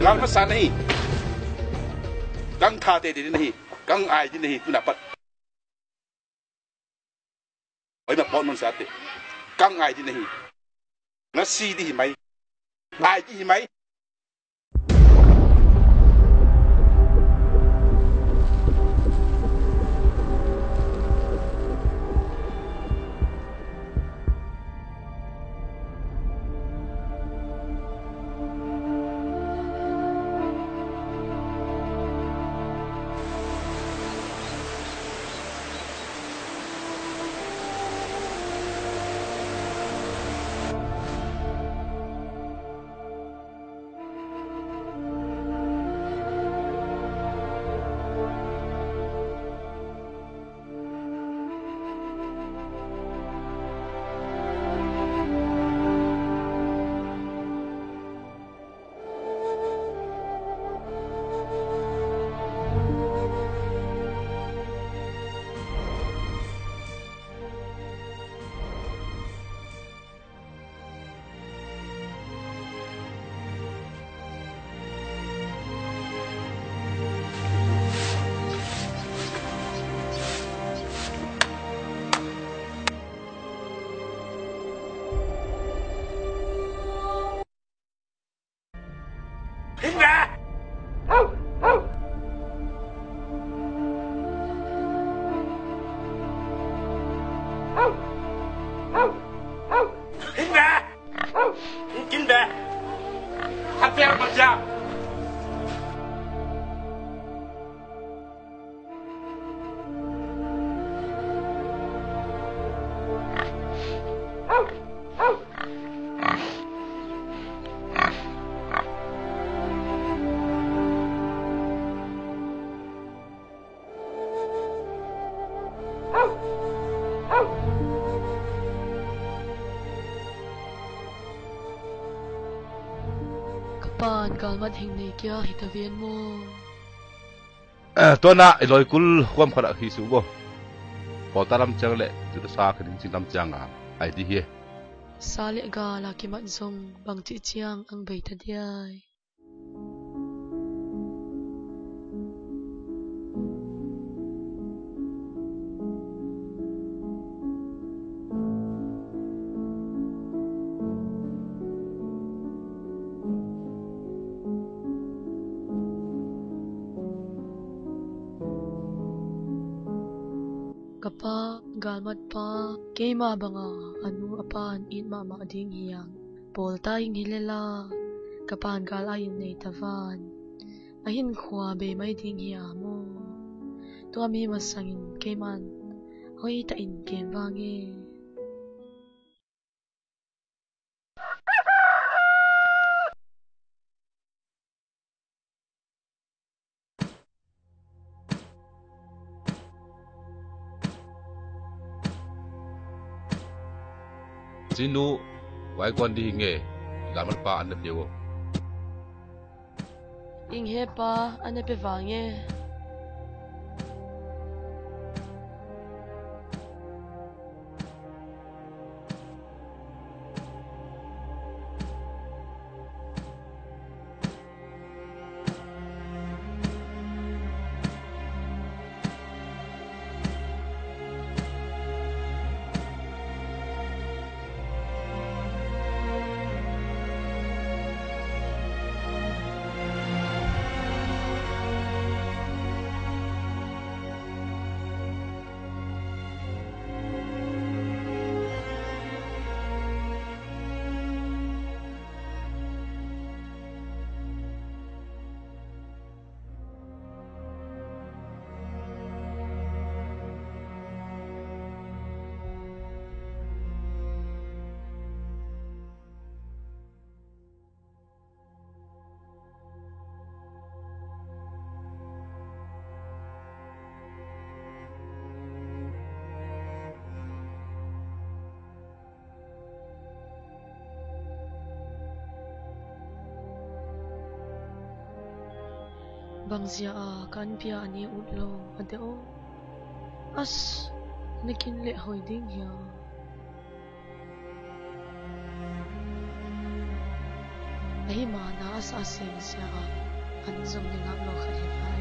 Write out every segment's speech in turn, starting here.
gal masa nahi kang khate di nahi kang ai di nahi tu dapat oi ma pon non sate kang ai di nahi ngasi di mai ai di mai Kapan kalmat hingnei kya hitavian mo? Tuan nak iloi kul huam khara hisu bo. Potaram chang le tu sa khin chin tam chang a ai di he. Sale ga la ki mat zong bang chi chiang ang bai ta diai. Kapa galmat pa keima banga anu apan in mama ding hiyang pol ta ing hilela kapan gal ayin nei tavan ahin khwa be mai ding hiya mo to ami masangin keman hoi ta in ken wange Sinu wai kon di hinge galmat pa an dewo. ing he pa ane pe wange bangzia a kan pia ani utlo adeo as nakin le hoi ding ya Ahi ma na asa sing siya ka. Anzong nilap lo ka hivay.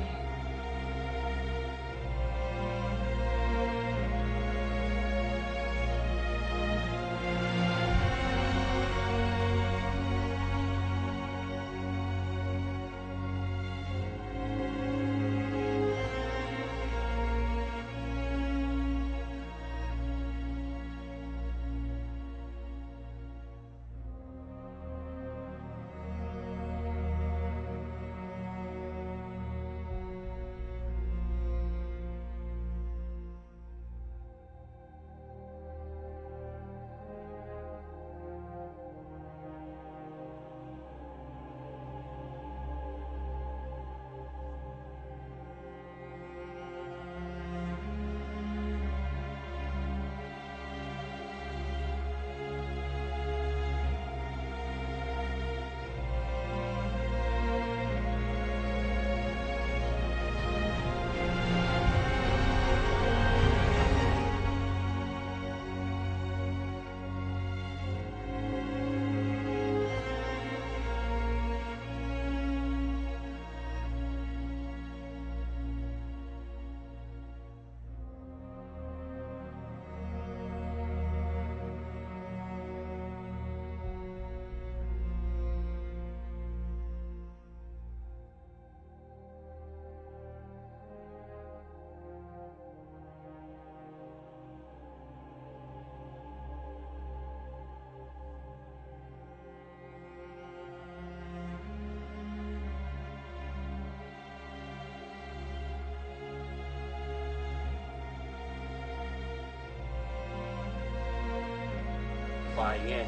Phải nghe.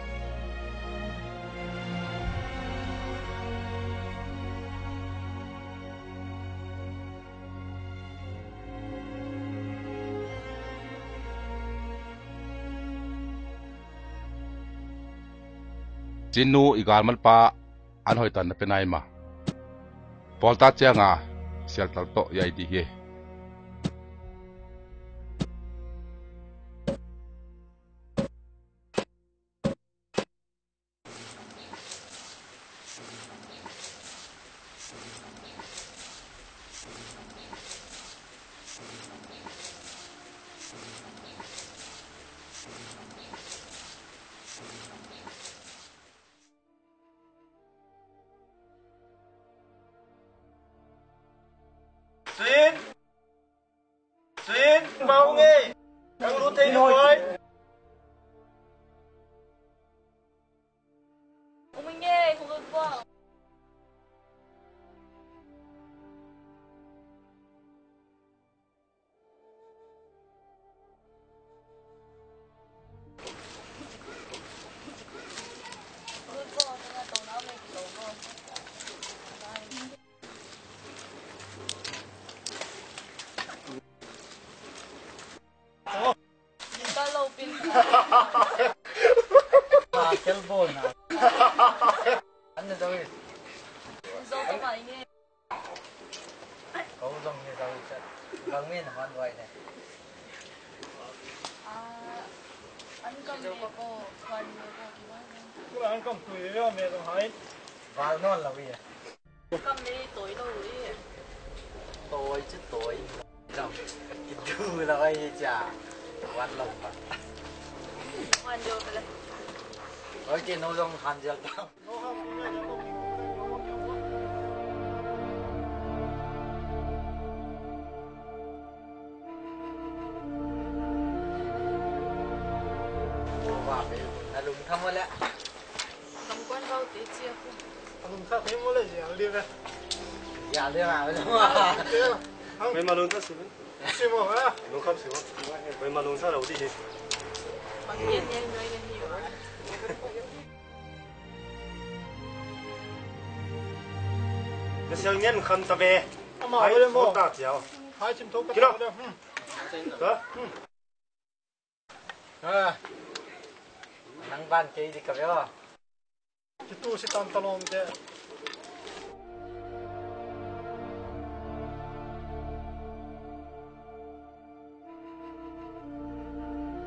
Jinu igal malpa an hoi tan penai ma. Polta changa sial tal to yai di he. Xuyên mau nghe đang lút thấy rồi. Mình nghe không được qua. Cellphone à? Anh là đâu? Dâu có phải nghe. Cậu dòng như đâu chứ? Vâng miên hoàn vậy này. Anh cầm đi cô, còn đi cô kì quá. Cô là anh cầm tuổi đó mẹ đồng hỏi. Vào non là gì? Cầm đi tuổi đâu đi. Tôi chứ tôi. Đâu? Cái thứ là cái gì chả? Quan lồng mà. Hoàn vôไปเลย Ở trên nó dòng hàn dược tao. Và phải là lùng thăm mới lẽ. Cầm quan vào tí chia không. Lùng thăm thấy mới là gì đi về. Dạ đi mà đúng không? Mấy mà luôn rất sướng. Xin mời á. Luôn không sướng. Mấy mà luôn sao đầu đi. Bằng nhiên nhanh nói lên nhiều. Cái siêu nhân không ta về. Hãy subscribe cho ta chéo. Hãy chim thúc Kí đâu? Đó. Nang ban cây đi cà phê à? Cái tu sĩ tam talon thế.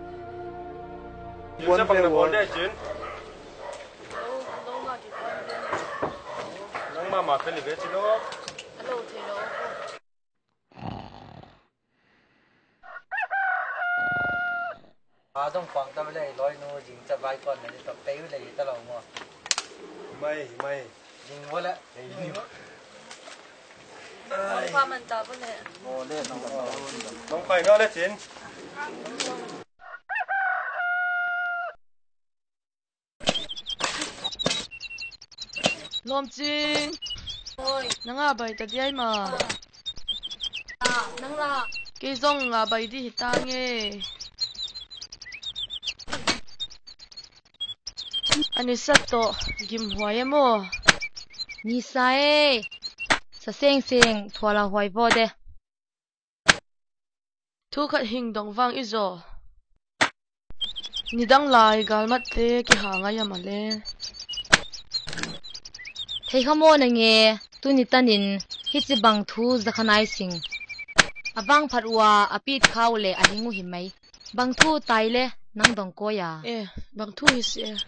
Sẽ bằng được vấn đề chuyến. Đâu mà cái quan mà phải về chứ đó alo thế đó à trong khoảng tao lấy lối nó dính chặt vai con này tập tế lấy tao lòng mà mày dính quá lẽ ความมันตาเป็นไงโอ้เล่นน้องก็ không phải nó đấy chín ลมจริงโอ้ยนังอาใบตัดยัยมานังละเกยซงอาใบที่หิตางเงอันนี้สัตโตกิมหัวยโมนิสัยสะเซ็งเซ็งทัวละหอยพอเดทุกขัดหิงดงวังอิโจนี่ดังลายกาลมัดเตกิหางายามาเลเทขโมนเงตุนิตันินฮิจิบังทูจะขนายสิงอบังผัดวัวอปีดข้าวเลอหิงูหิมไหมบังทูไตเลนังดงโกยาเอ๊ะบางทุยเสีย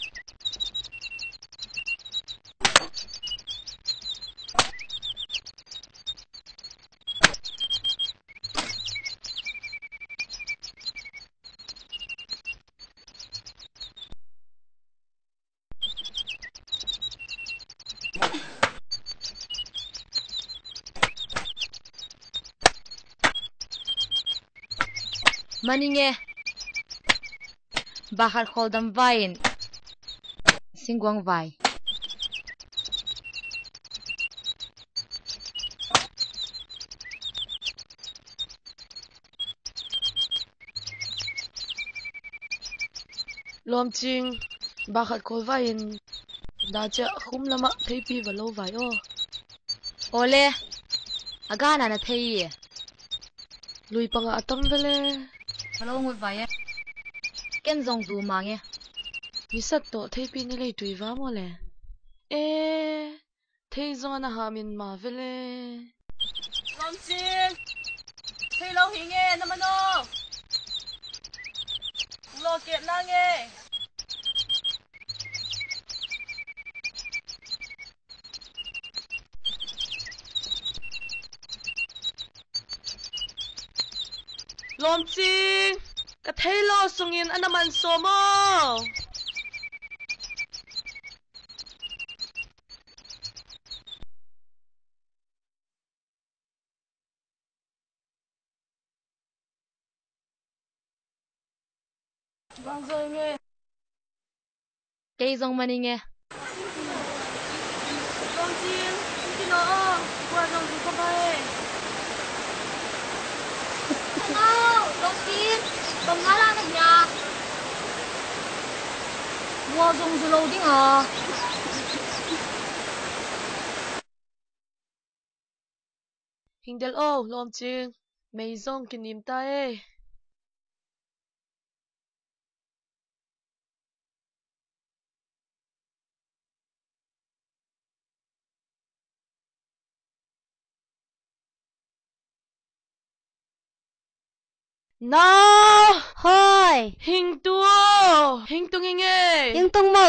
มันเงบาขัดคอลดัมไวน์สิงกวงไวรวมจริงบาขัดโคลไวน์ดาจะคุ้มละมะเทปีวะโลไวโอโอเลอากานานาเทียลุยปังอาตัมเวเลฮัลโหลงุดไวเก็นซงดูมาเงมิสัตโตเทปีนี่เลยดุยวาโมเลเอ๊ะเทซงนะฮามินมาเวเลรวมจริงเทเราหิงเงนะมันโนโลเก็บนางเง ลมจริงกะเทยโลสงินอันนั้นมันโซโมบางใจไงเกยซงมันเงลมจริงที่น้องว่าน้องดูเข้าไปลงจีนตรงนั้นล่ะเนี่ยวัวซงจะโลดิ้งอ่ะหิงเดลโอลมจริงไม่ซงกินนิมตาเอน้าเฮ้ยหิงตัวหิงตัวไงยังต้องมา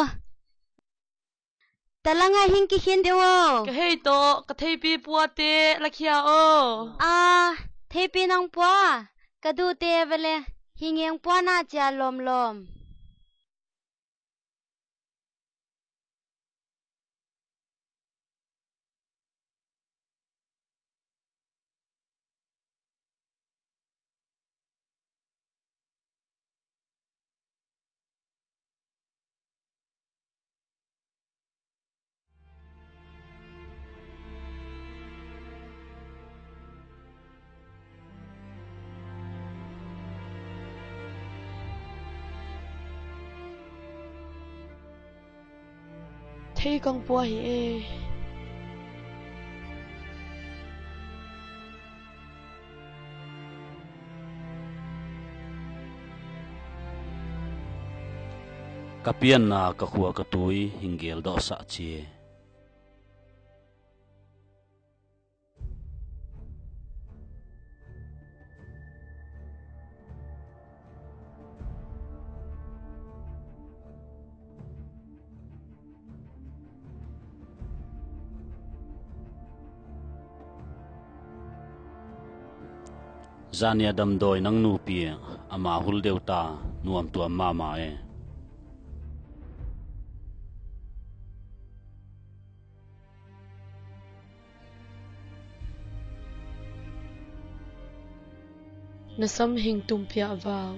แต่ละไงหิงกี่เขียนเดียวกะเฮยโตกะเทยปีปัวเตละเคียโอเทปีน้องปัวกระดูเตเวเลหิงยังปัวน่าจะลมเทยกังปัวเฮเอ kapian na ka khuwa ka tui hingel do sa chi zania dam doi nang nu pi ama hul deuta nuam tu amma ma e Nasam hing tumpia vào.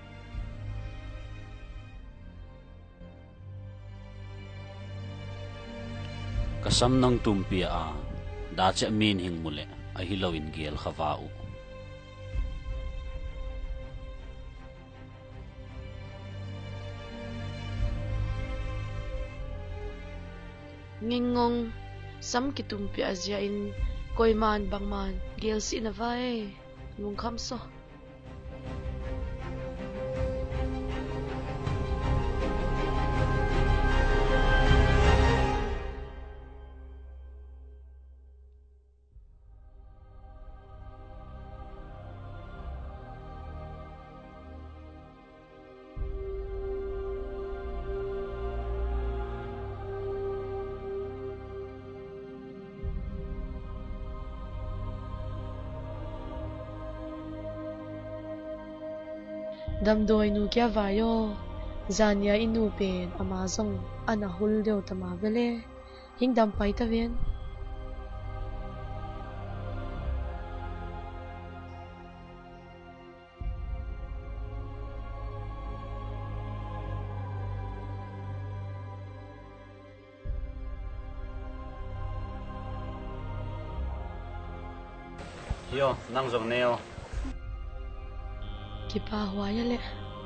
kasam nang tumpia a da che min hing mule a hilow in gel khawau Ngingong sam ki tumpia zia in koiman bangman gel si na vai nung kham so. Damdoi nu kya vayo zania inu pen amazong ana hul deu tama vele hing dam pai ta ven yo nang zong neo ki pa hwaya le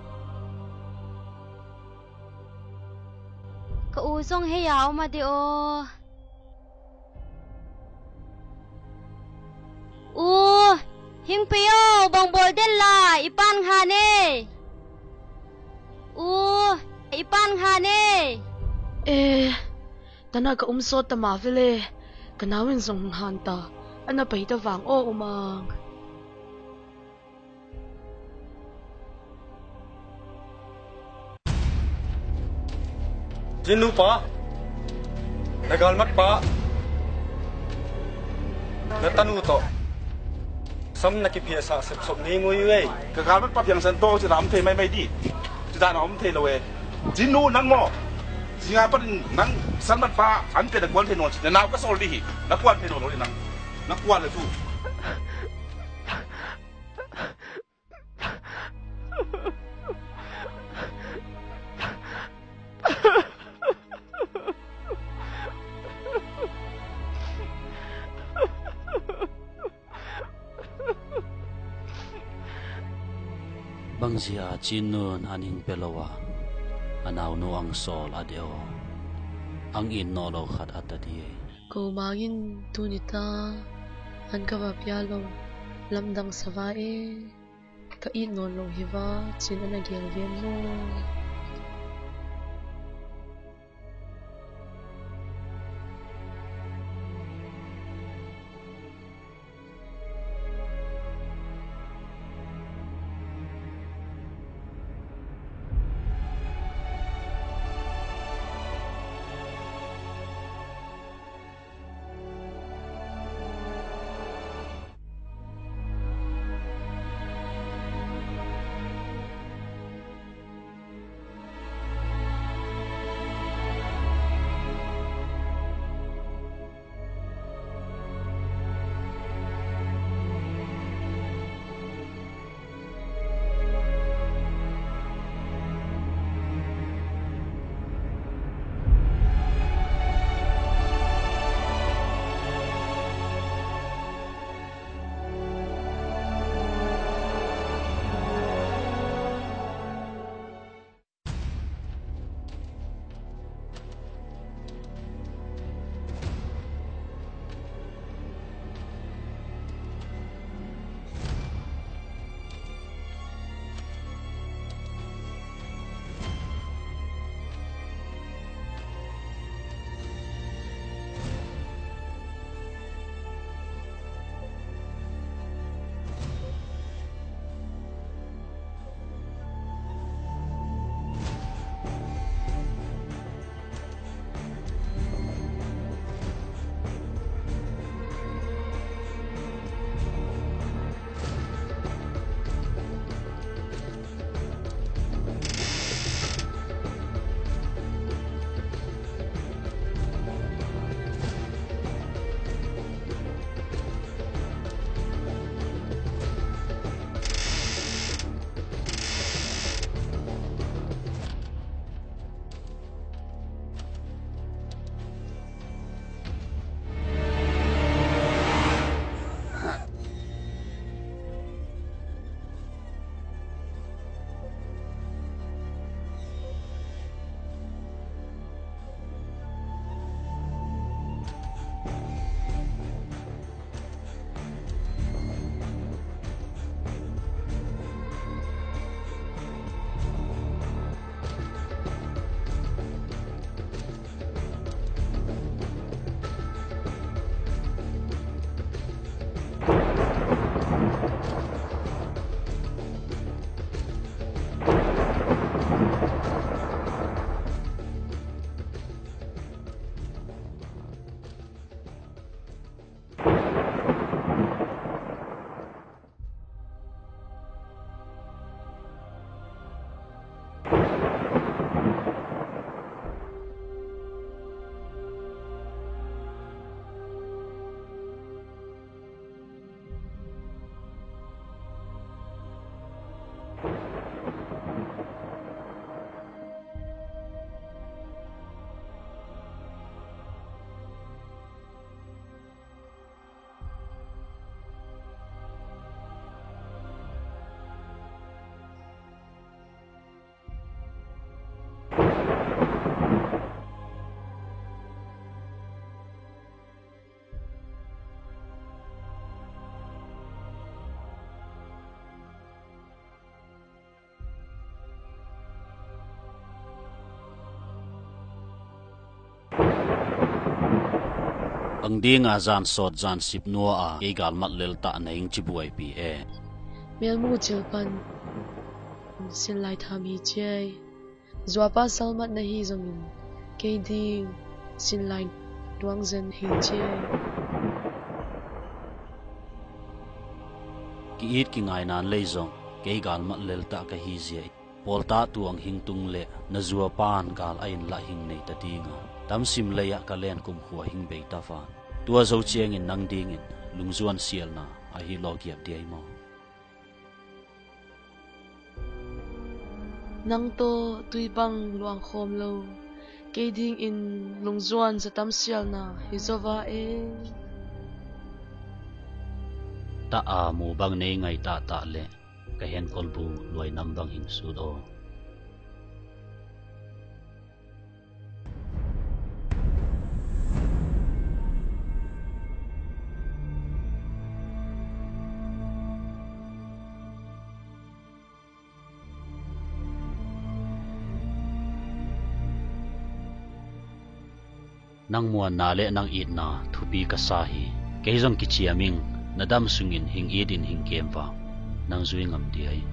ka usong he yaw ma de o u hing peyo bang bol den la ipan khane u ipan khane tana ka umso tama vele kanawin zong hanta ana pai ta wang o umang Jinu pa. Nagal mat pa. Natanu to. Sam na ki phia sa sep sop ni ngui we. Ka gal mat pa yang san to chi ram the mai mai di. Chi da nom the lo we. Jinu nang mo. Singa pa nang san mat pa an pe da kwan the no chi na ka sol di hi. Na kwan the no lo nang. Na kwan le tu. bangzia chinun aning pelowa anaw no ang sol adeo ang in no lo khat atadi ko mangin tunita an ka va pialo lamdang savae ka in no lo hiva chin ana gel ven mo ang ding a zan sot zan sip nuwa a kay galmat lel ta na ing chibuai pi e mel mu chil pan sin lai tham hi chei zwa pa salmat na hi zongin kay ding sin lai duang zen hi chei ki it ki ngai nan lei zong kay galmat lel ta ka hi zia polta tuang hing tung le na zua pan gal ain la hing nei ta dinga tam sim leya ka len kum huwa hing be ta fa tua zo chiang in nang ding in lungzuan sial na a hi logiap di ai mo nang to tui bang luang khom lo kay ding in lungzuan sa tam sial na hizova e ta a mu bang nei ngai ta ta le ka hen kolbu loi nam bang hing su do nang muan na le nang it na thupi ka sa hi keizong ki chiaming nadam sungin hing edin hing kemwa nang zui ngam di ai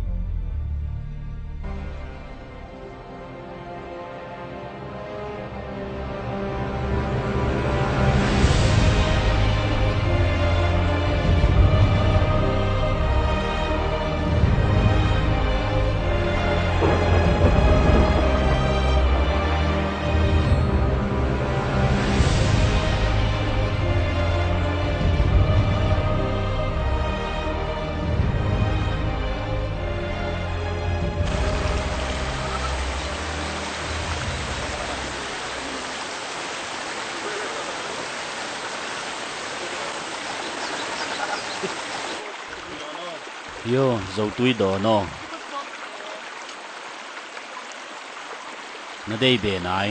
yo dầu túi đồ no nó đây bề này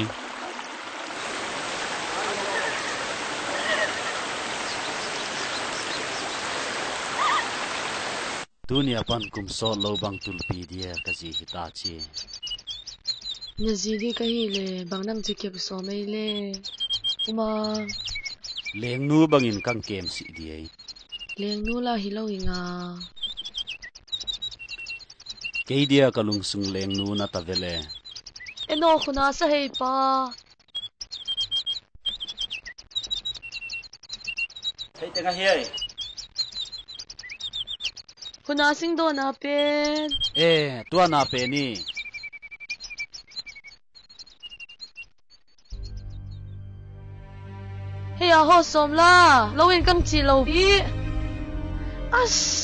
dunia pan kum so lo bang tulpi dia kazi hitachi nazidi kahi le bang nang chikep so mai le uma leng nu bangin kang kem si dia leng nu la hi lo inga kei dia kalung sung leng nu na ta vele eno khuna sa hei pa thấy tiếng hay khuna sing do na pen tua na pe ni hei a ho som la lo in kang chi lo bi as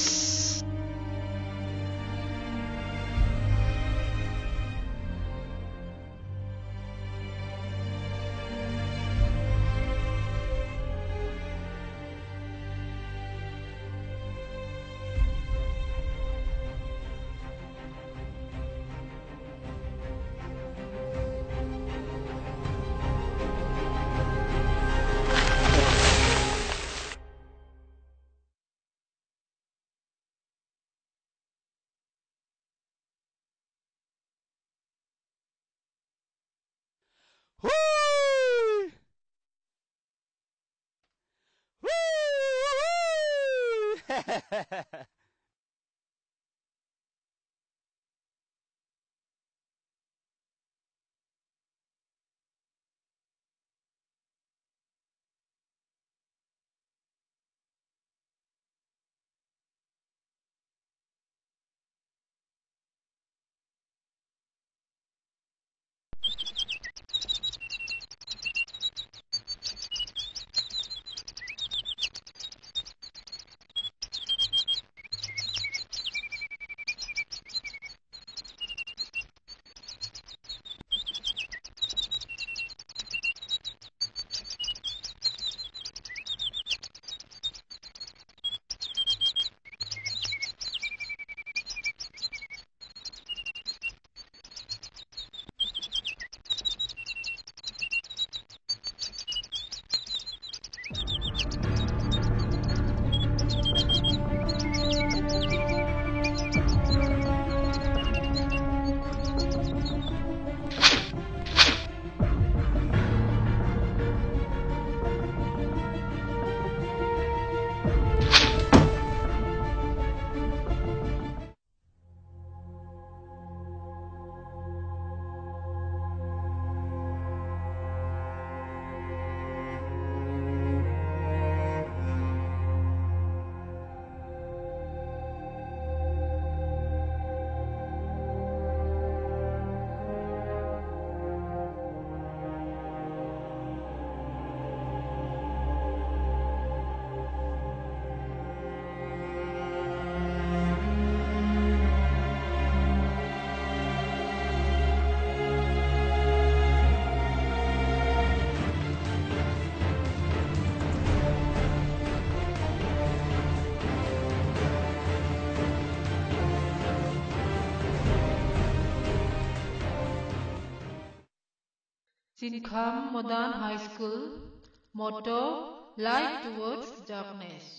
Sinkham Modern High School. Motto: Light towards darkness.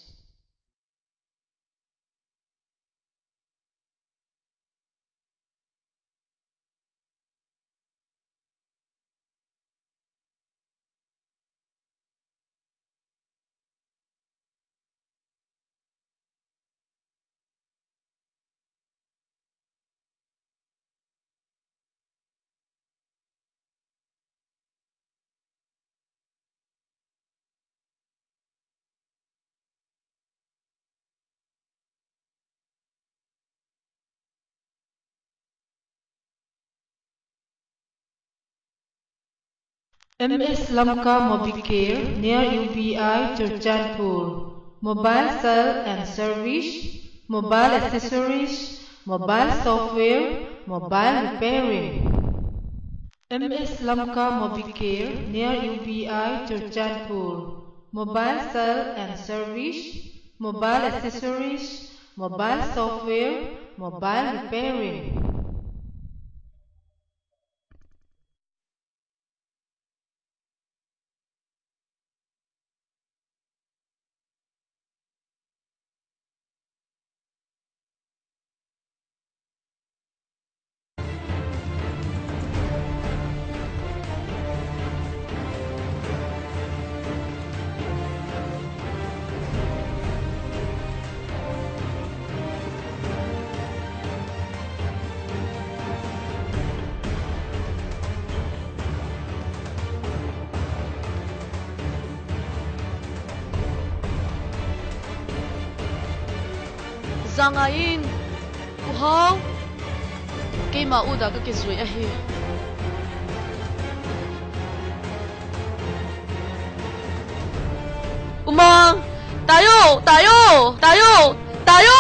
MS Lamka Mobicare near UBI Churchandpur. Mobile cell and service, mobile accessories, mobile software, mobile repairing. MS Lamka Mobicare near UBI Churchandpur. Mobile cell and service, mobile accessories, mobile software, mobile repairing. Zangain, uhaw, kay mauda ka kizui ahi. Umang, tayo, tayo, tayo, tayo.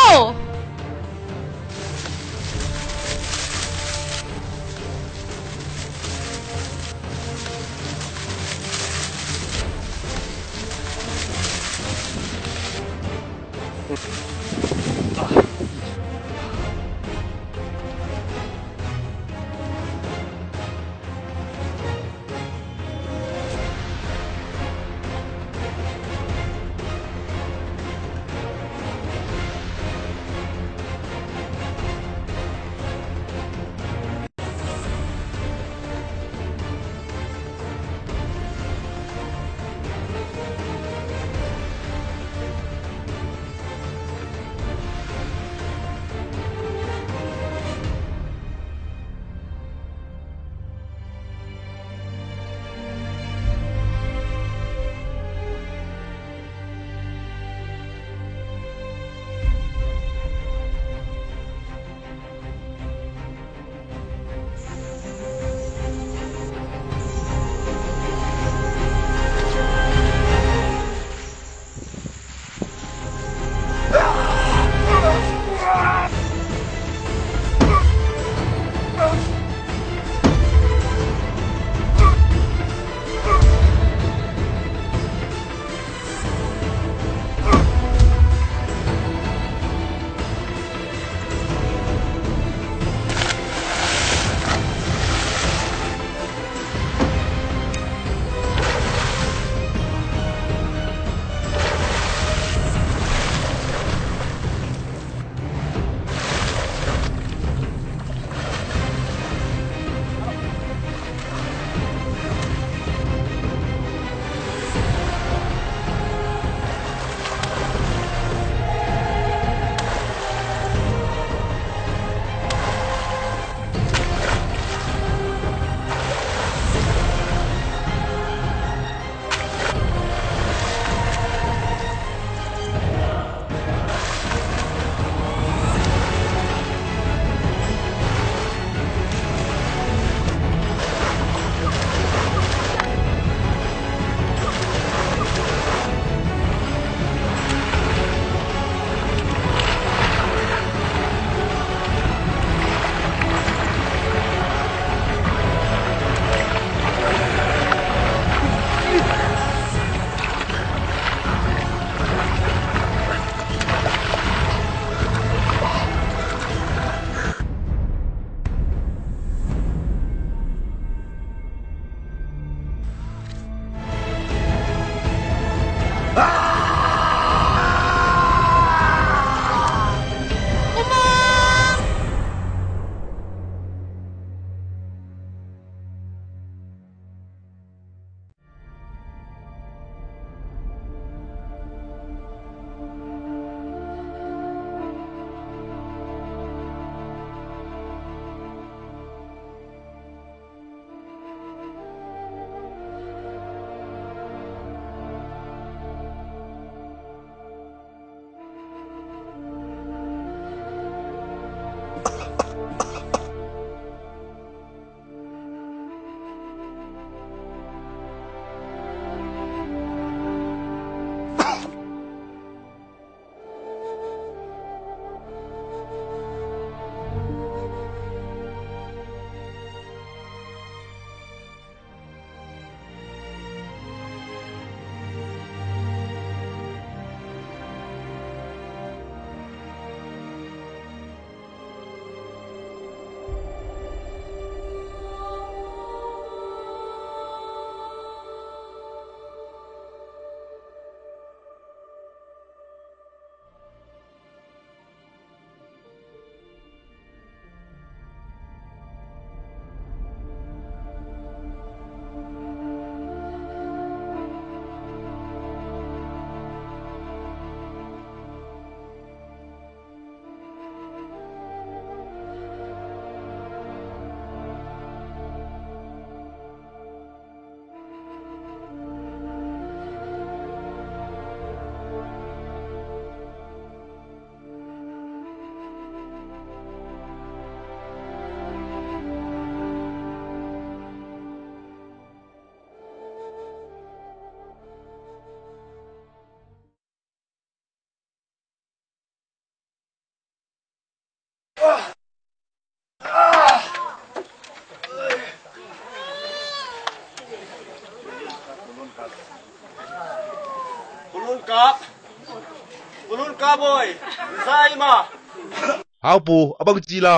kap. Ulun ka boy. Zai ma. Hau pu abang cila.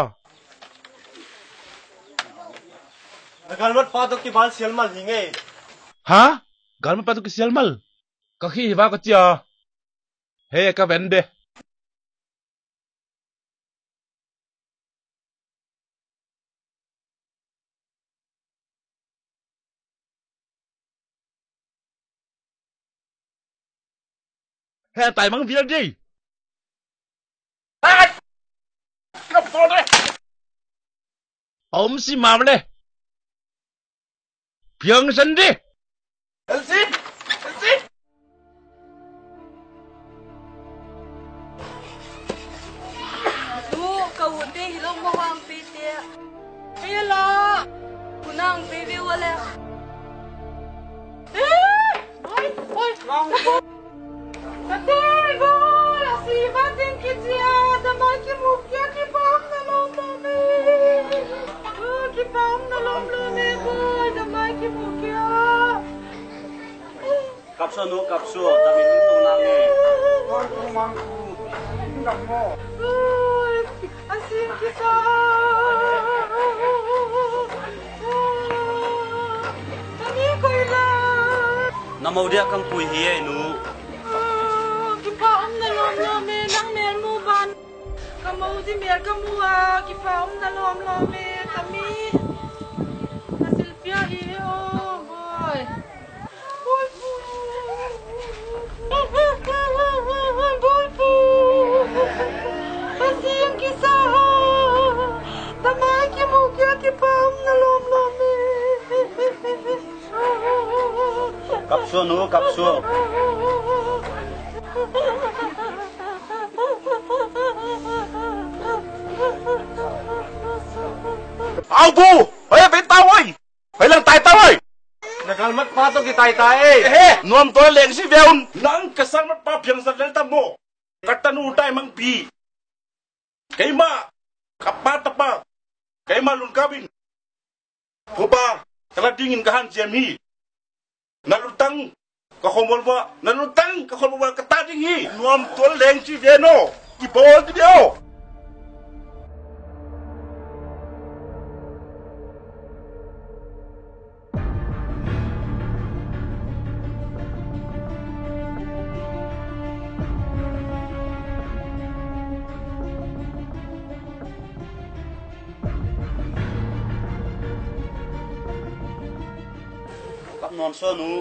Nagalmat patok ki bal sialmal hinge. Ha? Galma patu ke sial mal. Kaki hiba ke cia. Hei ka vende. Hei tai mang biar di. Ai! Kenapa deh? Om si mam deh. Biang sendiri. Elsie! Elsie! Lu, kawute, hilong mo ang piti. Kaya la, kunang baby wala. Ay, wrong. Katego, si batin kitya, damay kimukya, kipam na lomlome. Kipam na lomlome, boy, damay kimukya. Kapso no kapso. Dami hintong nange. Asin kita. Kami ko ilan. Namau dia kang pui hiye nu. Kipaom na lom-lome nang mer mo ban. Kamau di mer kamua. Kipaom na lom-lome kami. Nasilpia iyo, boy. Boy po. Boy po. Asin kisa. Tamay kimukya kipaom na lom-lome. Kapso no kapso. Au bu! Hei bên tao ơi! Hei lang tai tao ơi! Nagalmat patok ki tai. Nuam to leng si veun. Nang kasang mat pa piang sa delta mo. Katanu utai mang pi. Kaima kapatapa. Kaima lun kabin. Pupa kala dingin kahan siami. Nalutang kahomolwa, nalutang kahomolwa katading hi. Nuam to leng si veno. Kibol di bio. Kap non so nu.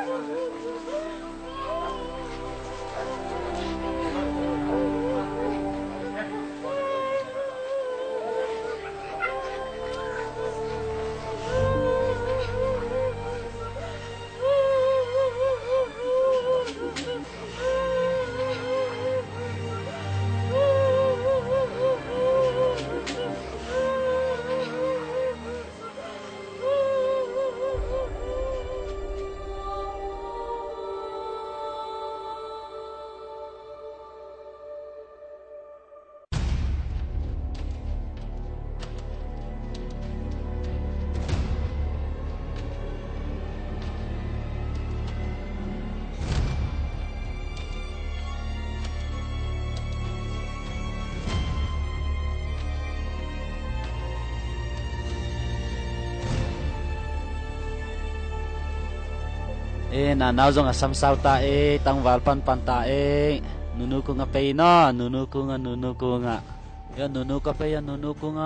Na naw zong asam saw ta tang walpan pan ta nunu ko nga pay no nunu ko nga ya nunu ka pay ya nunu ko nga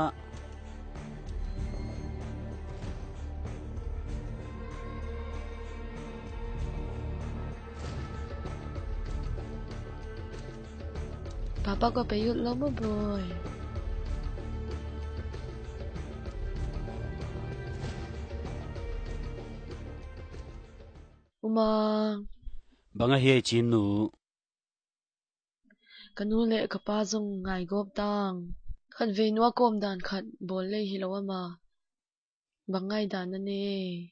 Papa ko payut lo mo, boy. Umang. Banga hiya chinu. Kanule kapazong ngay gop tang. Khat venwa kom dan khat bolle hilawa ma. Bangay dan na ne.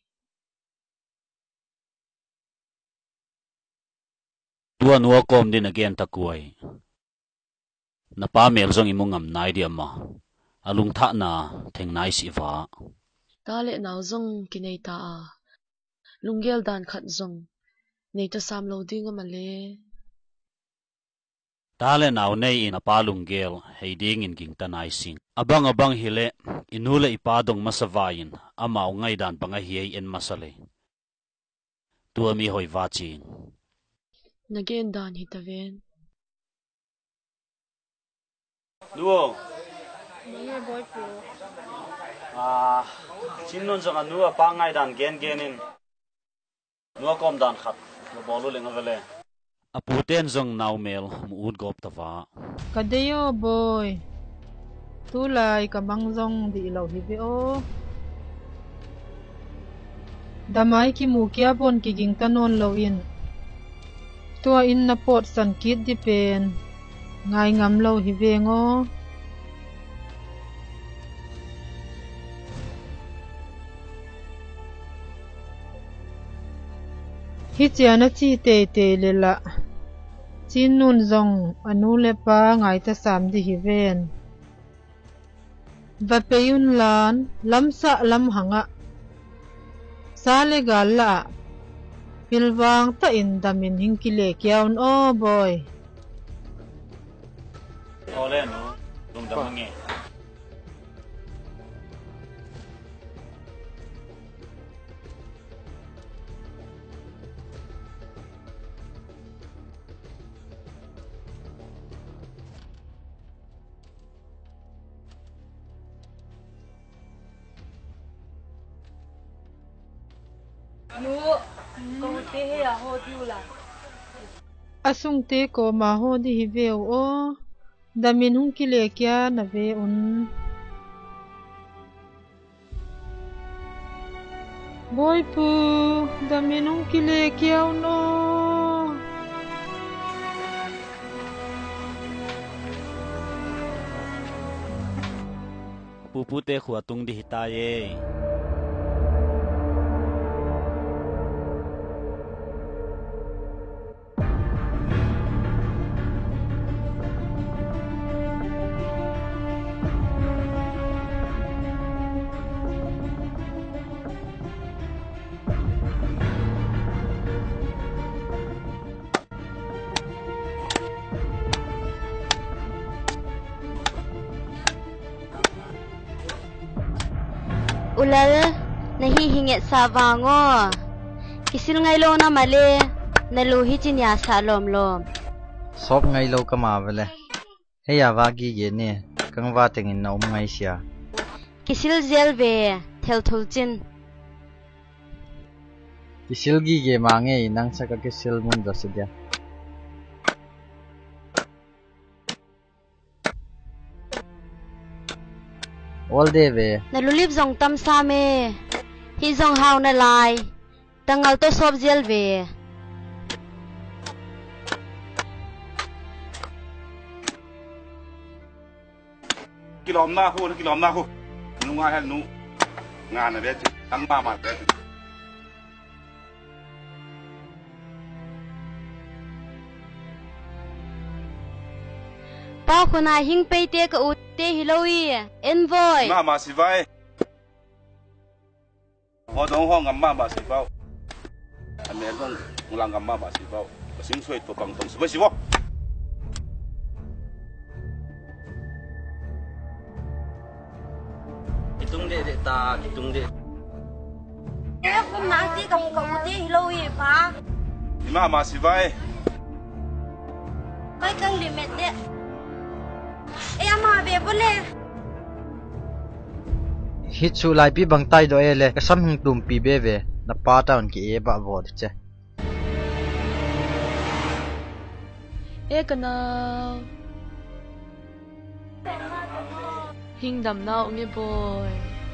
Tuan nuwa kom din again takuay. Napamel zong imong ngamnay di ama. Alung tha na theng nai si va. Tale naw zong kinay taa. Lunggel dan khat zong. Neita samlo di nga mali. tale naw nei in apalung gel heiding in ging tanai sing abang hile inule ipadong masavain amaw ngai dan panga hiei en masale tuami hoi vachin Naging dan hitaven. Nuo Mga boy po. Chinnon janga nuo pa ngai dan genin nuo kom dan khat lo bolu lenga vele aputen zong naumel muud gop tawa Kadeyo boy. Tulay kabangjong di ilaw hibi o. Damay kimukia pon kiging tanon lawin. Tua in na pot sankit di pen. Ngay ngam law hibi ngo. Hitya na chi te lela. Chin nun zong anu le pa ngay ta sam di hiven. Vapeyun lan lam sa lam hanga. Sa legal la. Pilwang ta in damin hingkile kiaun o boy. ole no dum damange Asung te ko maho di hiveu o. Damin hingkile kia na ve un. Boy pu, damin hingkile kia uno. pupute khuatung di hitaye ulal nahihinget sa vango kisil ngay lo na mali naluhi chinya sa lom Sop ngay lo ka mavale. Heya wagi ge ne. Kang wa tengin na ngay siya. kisil zel ve tel thul chin Kisil gi ge mange nang sa ka kisil mun da sidya. All day ve. nalulip zong tam sa me hi zong hau na lai tangal to sop zel ve kilom na hu nu nga hel nu nga na ve ang ma ve pa khuna hing pe te ka ut te hiloi envoy ma si vai ho dong ho ngam ma si vai ame dong ngulang ngam ma si vai sing sui to pang tong si vai Kitung de ta kitung de. kum na ti ka ut te hiloi pa ma si vai kai kang limit de ama be bole Hitsu lai pi bang tai do ele kasam hing tum pi beve na pa taun ki e ba vod che. Kana hingdam na unge boy.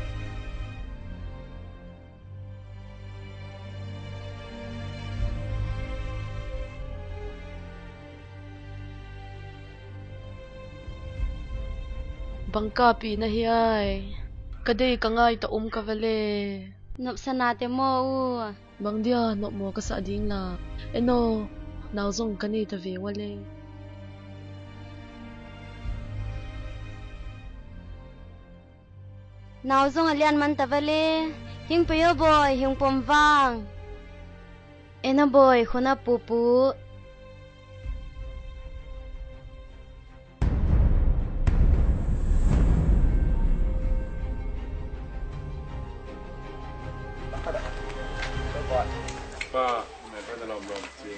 Bangka pi na hiyay. Kaday ka ngay taum ka vale. nopsana te mo u Bang dia no mo ka sa ading la. Eno, nauzong ka ni tavi wale. nauzong alian man tavale hing payo boy hing pomwang ena boy khuna pupu pa mai pa na lom chi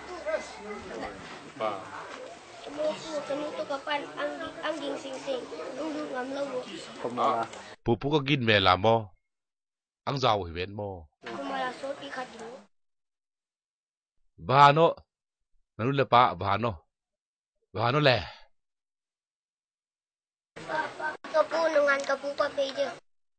pa kamu kapan angging sing ngam lawo pu ka gin me la mo ang jaw hi ven mo kumala so ti khadu bahano nanu le pa bahano le kapu nungan kapu pa peje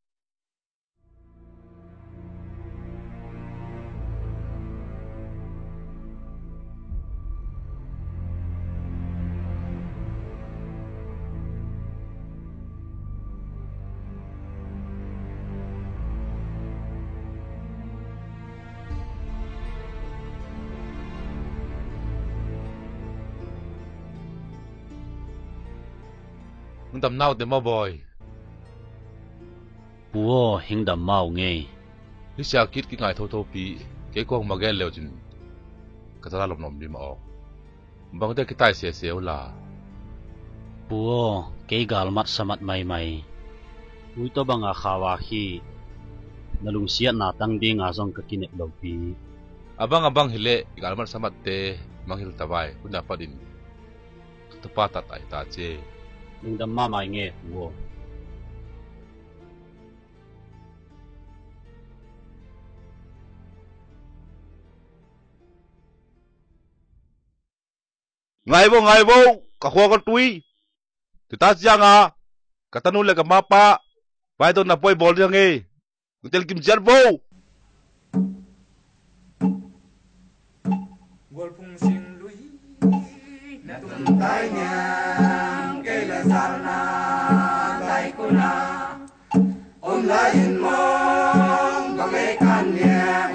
มึงตำเน่าแต่มาบ่อยปัวหิงดำเมาไงนี่เสียคิดกี่ไงโทปีเกี่ยวกับมาแก่เร็วจนกระทะลมดีมาออกบางทีก็ตายเสียล่ะปัวเกี่ยกาลมัดสมัดใหม่อุยตัวบังอาขาวาฮีนลุงเสียหน้าตั้งดีงาซองกกินเอกลมปี abangฮิเลกาลมันสมัดเตมังฮิลตะไบคุณดาปดินตะปาตัดไอตาเจลุงดำมาไม่เงี้ยวัวไงบ่กะหัวกันตุยติตาเสียงกะตนุleกะมาปะไปตัวน่ะปอยบอลยังไงกูเตลกิมจัดบ่ Golpung sing lui na tum tai nyang ke la sarna lai kuna lain mong bagaikan yang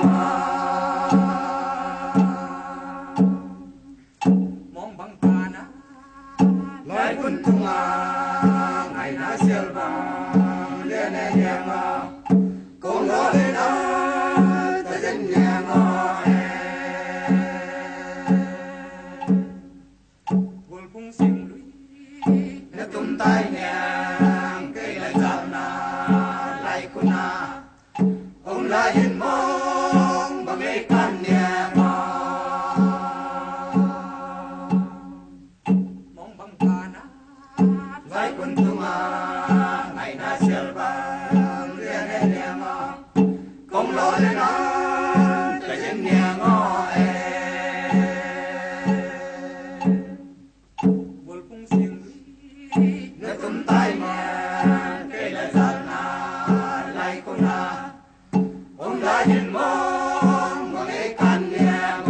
mong bang pana lai kun tunga ngai na selva le ne yang kong lo le na ta jen yang golpung sing lui na tum tai nyang ke la sarna lai kuna lain mong bagaikan yang mong bang pana lai kun tunga ngai na selva le ne yang kong lo le na ta jen yang golpung sing na tum tai nyang ke la sarna lai kuna lain mong bagaikan yang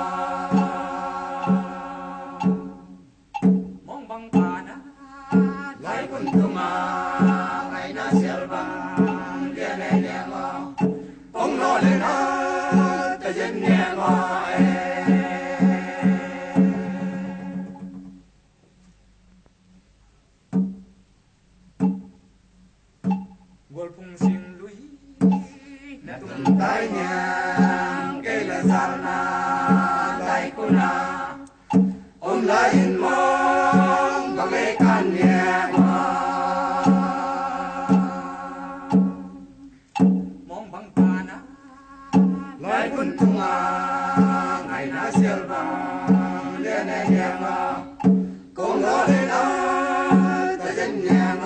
mong bang pana lai kun tunga ngai na selva le ne yang kong lo le na ta jen yang golpung sing lui na tum tai nyang ke la sarna lai kuna lain mong bagaikan yang mong bang pana lai kun tunga ngai na selva le ne yang kong lo le na ta jen yang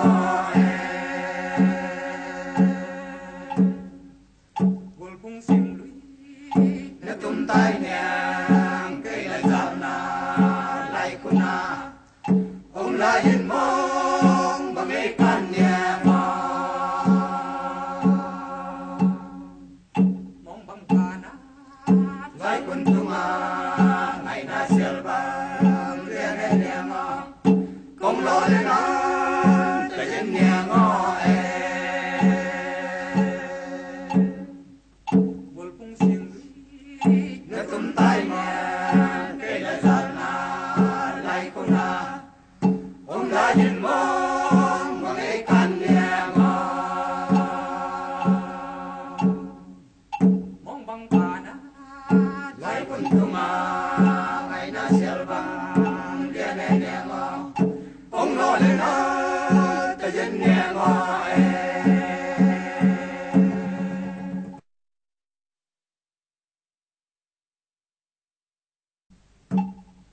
golpung sing lui na tum tai nyang ke la sarna lai kuna lain mong bagaikan yang mong bang pana lai kun tunga ngai na selva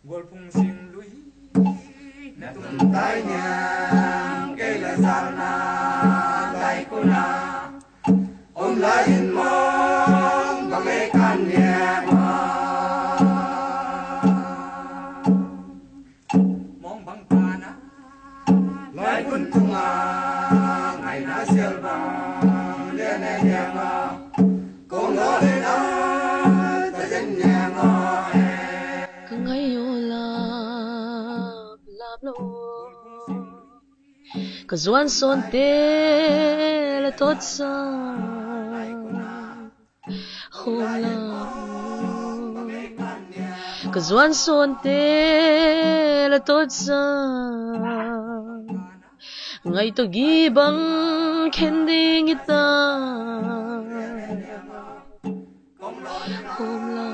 Golpung sing lui na tum tai nyang ke la zalna lai kuna lain mong bagaikan niya mong bang pana lai kun tunga ngai na silva le ne nyama kong lo le na ta jen nyama ngai yo la lo ka zuan son te la tot sa ka zuan son te la tot sa ngai to gi bang khen ding ita hôm la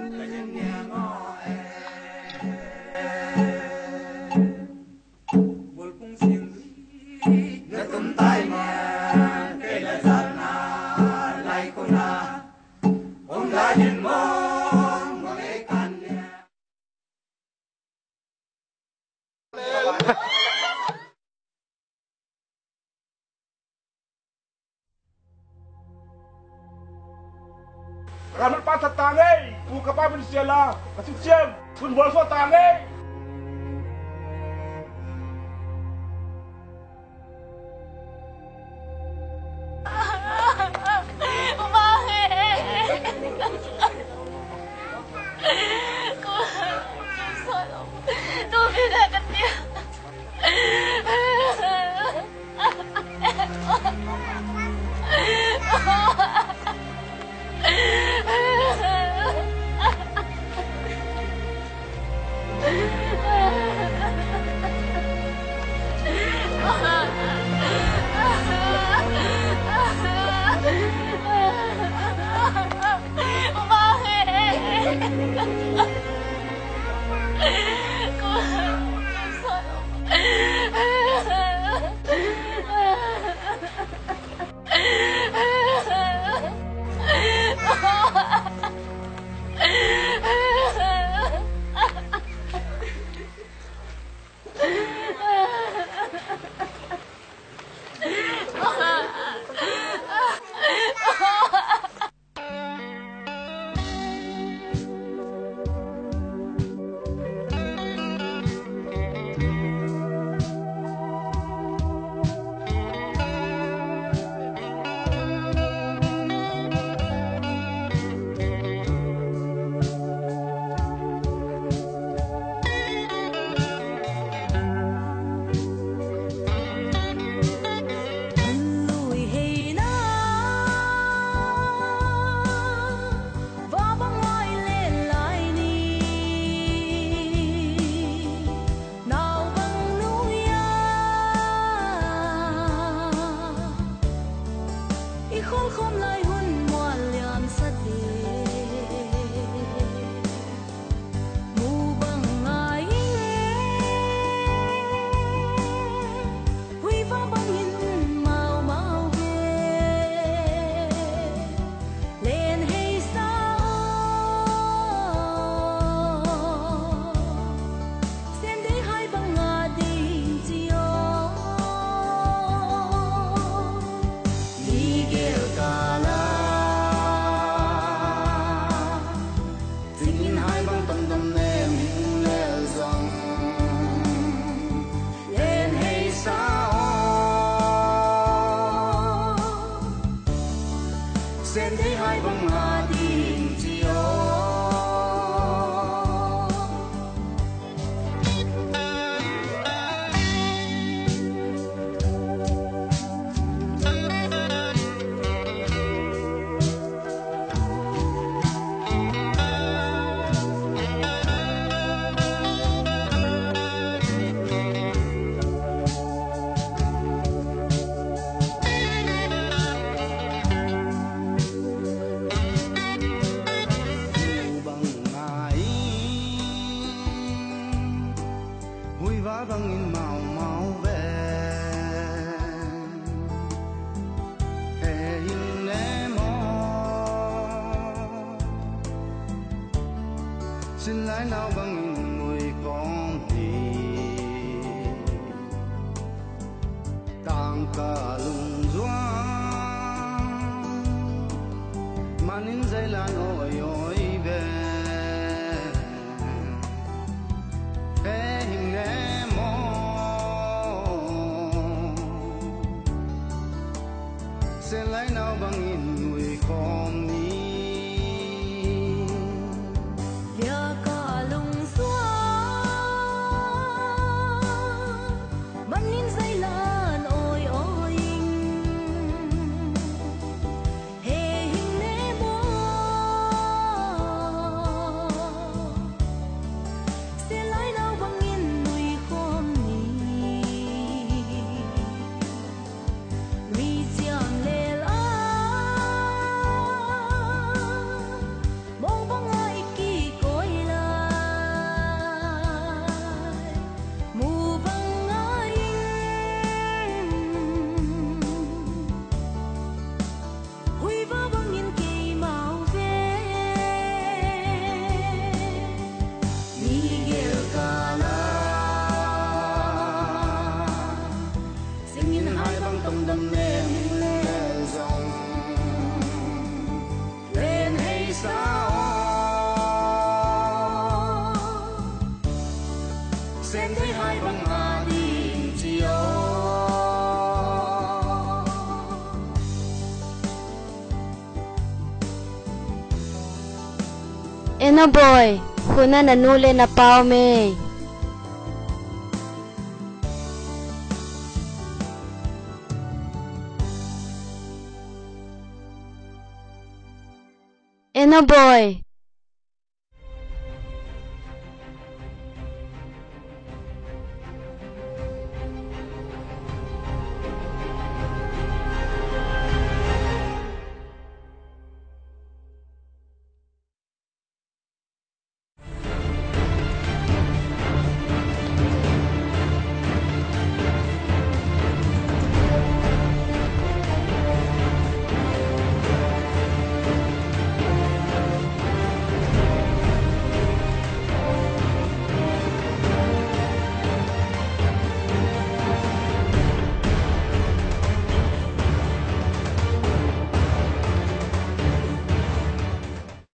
Ramai pasal tangai, ku kapal mensialah, kasih cium, kun bolso tangai. xin lái nào bằng người ka lung zua manin zailan oi oi be he him ne mo se lai nau bang in nui khom ni ya ka lung zua manin zailan oi oi he hing ne mo se lai nau bang in nui khom ni mi chiang le la mong bang ai ki koi la mu bang ai hui ba bang in ki mau ve Miguel Cala singin hai bang tâm đam mê mình lê dòng lên hay sao xem thấy hai bang hà đi chiều Eno boy, kuna nanule na pao me. Eno boy,